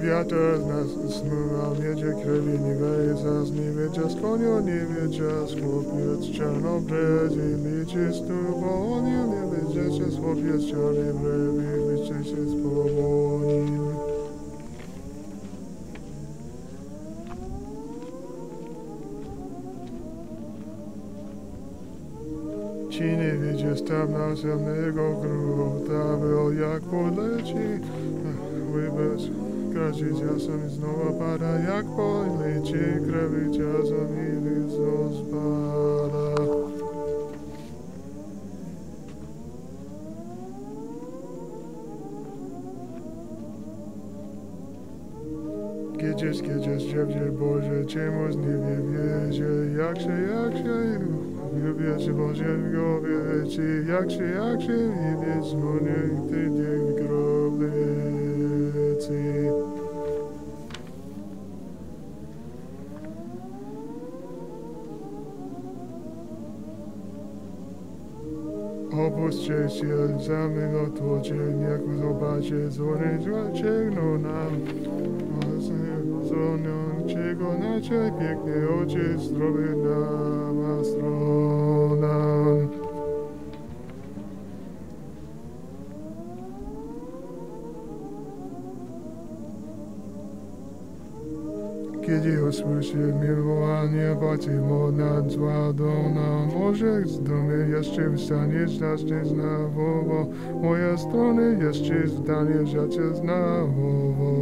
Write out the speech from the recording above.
Wiatr z nas smywał, miedzie krwi, nie weje zas, nie wiedzie z konio, nie wiedzie z chłopiec czarnobrezi, liczy stubonił, nie wiedzie się z chłopiec czarny brewi, liczy się z powonił. Ci nie wiedzie staw następnego grota, był jak poleci, łybec. Każdy czasem znowu pada jak poleci, krewi czasem i lizo spada. Kiedyś, dziewdzie Boże, czemuś nie wierzy, jak się, wierzy Boże w głowie ci, jak się, i wiesz, mnie ty w groblicy. Opuśćcie się za mną tłocie, jak zobaczę, zony ciągną nam. Zoną czego nacie pięknie oczy zdrowie nam astronom. Kiedy usłyszy miłowanie, Patimo nad zładą na morze, z domy jeszcze wstaniesz, zacznie znowu, moja strony jeszcze zdaniesz, ja cię znowu.